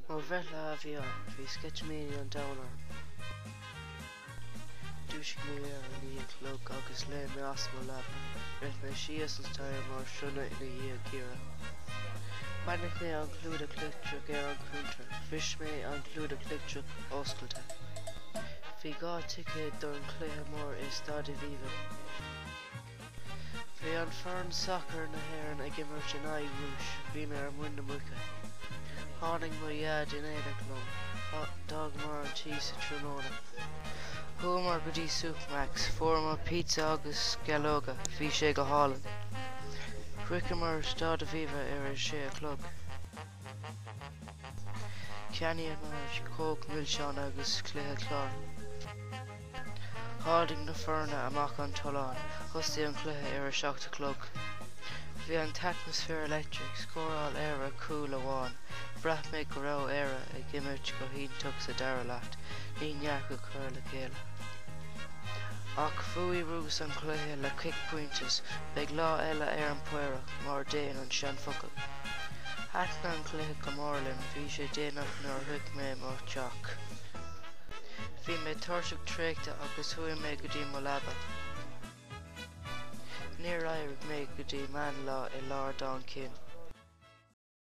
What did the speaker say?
Mar bhreithe a bhí an, bhí sceitimíní an domhain. Dúisig mé ar an í clog agus le mé as mo lab, rith mé síos an stair mar siúna ina í a gira. Bainnig mé an clúd a clictrach ar an cúntar, fis mé an clúd a clictrach oscailte. Bhí gá ticéad don cluiche mór is stáda bhíomh. Bhí an fearn soccer na hÉireann ag immert in aghaidh rúis, bhí mé ar muin na mucha. Tháinig mo iad in éideach lom, dag mar an tí sa tróna. Thua mar go dtí Supermax, fuair mar pizza agus Gaeilge, bhí sé go hálainn. Cuiceadh mar stáda bhíomh ar sé a chlog. Ceannaíonn mar cóc millseán agus cluiche chlár. Tháinig na fearna amach an toláin, thosaigh an cluiche ar a seachta chlog. Bhí an atmosfér electric scóráil éire cúil amháin, brath mé go raibh éire ag imirt go hiontóg sa dara leat, ní neart go chur le chéile. Ach fuaí rús an cluiche le cic pointes, beidh lá eile ar an poireach mar déan an sean focail. Heachna an cluiche go mórlainn, bhí sé déanamh nuair thuic mé mar teach. Bhí mé tuirseach tréachta agus thuaigh mé go dtí mo labba. Níor éirigh mé go dtí meán lá i lár dán cinn.